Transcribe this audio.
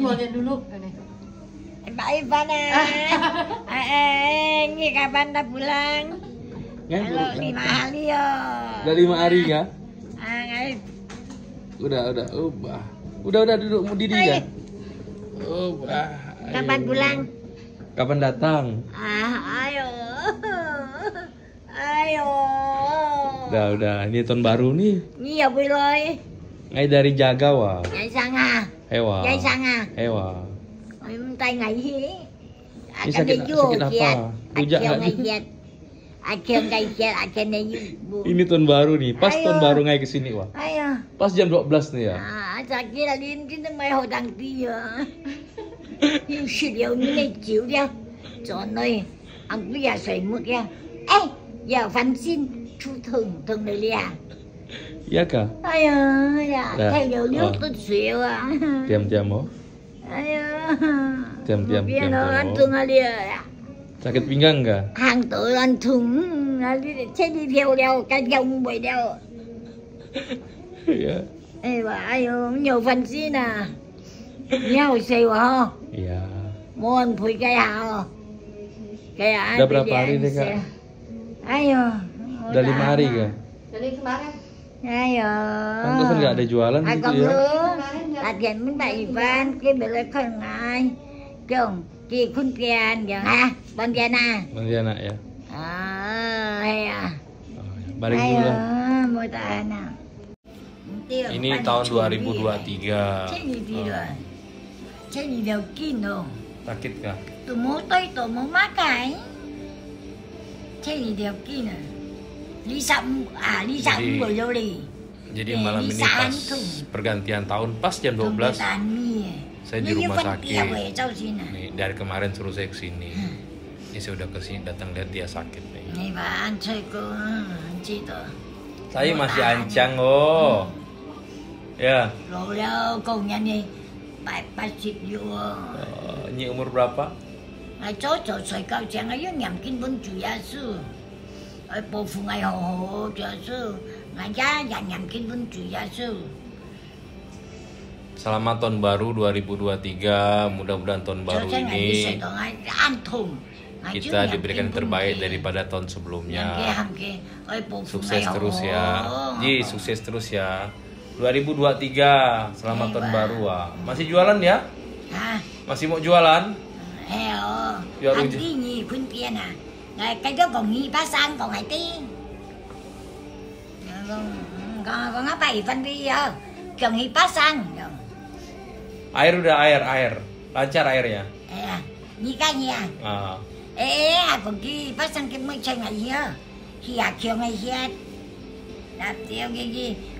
mau lihat dulu. Mbak Ivana, ini kapan dah pulang? Kalau 5 hari ya. Udah 5 hari ya? Udah. Udah duduk mau diri ya? Kapan pulang? Kapan datang? Ayo. Udah. Ini tahun baru nih. Iya boleh. Ngay dari Jagawa. Ngày sang à? Hewa. Ngày sang à? Hewa. Tay ngày hi. Ini sakit apa? Rujak nggak? Ini tahun baru nih. Pas tahun baru ngay kesini wah. Ayo. Pas jam 12 nih ya. Sakit là đến cái máy hồi đăng ký nhưng sự điều như này chịu đi cho nơi ông cứ giờ xoay mức ra giờ văn xin chú thường này liền Iya kah? Ayo ya theo điều nước tôi xỉu Diam-diam oh. Ayo Diam-diam. Anh thường là liền Sakit pinggang nggak? Hàng tự anh thường sẽ đi theo đeo cái dòng bồi đeo. Iya. Bà ayo nhiều phần xin à nhau xìu hả? Iya. Mohon pui kaya kayak Udah berapa hari deh kak? Ayo. Udah 5 hari kak? Dari kemarin. Ayo. Pantesan nggak ada jualan gitu ya? Latihan minta Ivan, cái bữa lễ khởi ngày, chồng, chị Khun Kian, giờ ha, Bandiana. Bandiana ya. Hay à. Balik dulu lah. Mau tahan nào. Ini tahun 2023. Chơi gì đều kín đâu. Sakit kah? Tôi muốn tới tôi muốn makan. Chơi gì đều kín à. Lý sắm buổi đâu đi. Jadi malam ini pas pergantian tahun, pas jam 12 saya di rumah sakit. Nih, dari kemarin suruh saya kesini. Ini saya udah kesini datang lihat dia sakit nih. Saya masih ancang oh. Ya. Ini umur berapa? Selamat tahun baru 2023. Mudah-mudahan tahun baru ini kita diberikan yang terbaik daripada tahun sebelumnya. Sukses terus ya. Ji, sukses terus ya. 2023. Selamat tahun baru ah. Masih jualan ya? Masih mau jualan? Anh đi nhì khuyên kia nè. Cái đó còn nghi bá sang còn hải tiên. Còn apa Ivan đi còn nghi bá sang. Air udah air. Lancar airnya. Nhi cái nha. Còn kia bá sang cái mấy chơi ngày gì á. Khi à chiều ngày gì á. Đạp tiêu cái gì.